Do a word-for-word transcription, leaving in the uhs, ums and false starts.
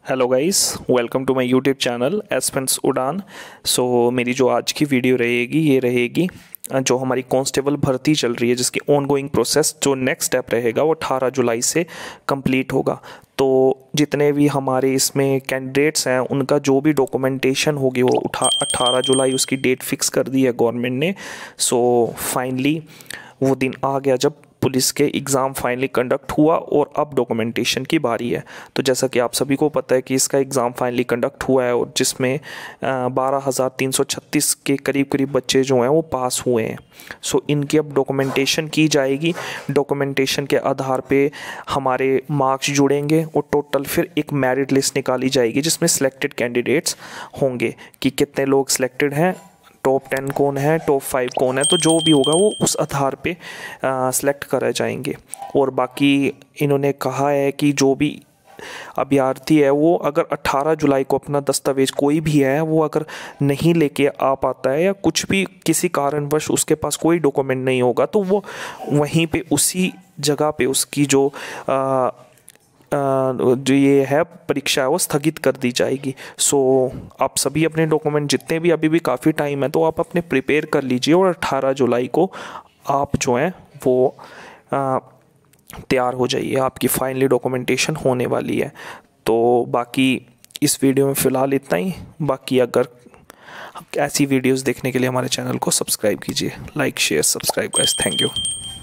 Hello guys, welcome to my YouTube channel एस्पेंस उड़ान। So मेरी जो आज की वीडियो रहेगी ये रहेगी जो हमारी कांस्टेबल भर्ती चल रही है, जिसकी ऑनगोइंग प्रोसेस जो नेक्स्ट स्टेप रहेगा वो अठारह जुलाई से कंप्लीट होगा। तो जितने भी हमारे इसमें कैंडिडेट्स हैं उनका जो भी डॉक्यूमेंटेशन होगी वो उठा अट्ठारह जुलाई उसकी डेट फिक्स कर दी है गवर्नमेंट ने। सो फाइनली वो दिन आ गया जब पुलिस के एग्ज़ाम फाइनली कंडक्ट हुआ और अब डॉक्यूमेंटेशन की बारी है। तो जैसा कि आप सभी को पता है कि इसका एग्ज़ाम फाइनली कंडक्ट हुआ है और जिसमें बारह हज़ार तीन सौ छत्तीस के करीब करीब बच्चे जो हैं वो पास हुए हैं। सो इनकी अब डॉक्यूमेंटेशन की जाएगी। डॉक्यूमेंटेशन के आधार पे हमारे मार्क्स जुड़ेंगे और टोटल फिर एक मेरिट लिस्ट निकाली जाएगी जिसमें सिलेक्टेड कैंडिडेट्स होंगे कि कितने लोग सिलेक्टेड हैं, टॉप टेन कौन है, टॉप फाइव कौन है। तो जो भी होगा वो उस आधार पे सेलेक्ट करे जाएंगे। और बाकी इन्होंने कहा है कि जो भी अभ्यर्थी है वो अगर अट्ठारह जुलाई को अपना दस्तावेज कोई भी है वो अगर नहीं लेके आ पाता है या कुछ भी किसी कारणवश उसके पास कोई डॉक्यूमेंट नहीं होगा तो वो वहीं पे उसी जगह पे उसकी जो आ, जो ये है परीक्षा है वो स्थगित कर दी जाएगी। सो आप सभी अपने डॉक्यूमेंट जितने भी, अभी भी काफ़ी टाइम है तो आप अपने प्रिपेयर कर लीजिए और अट्ठारह जुलाई को आप जो हैं वो तैयार हो जाइए। आपकी फाइनली डॉक्यूमेंटेशन होने वाली है। तो बाकी इस वीडियो में फ़िलहाल इतना ही। बाकी अगर ऐसी वीडियोस देखने के लिए हमारे चैनल को सब्सक्राइब कीजिए। Like share subscribe guys. Thank you.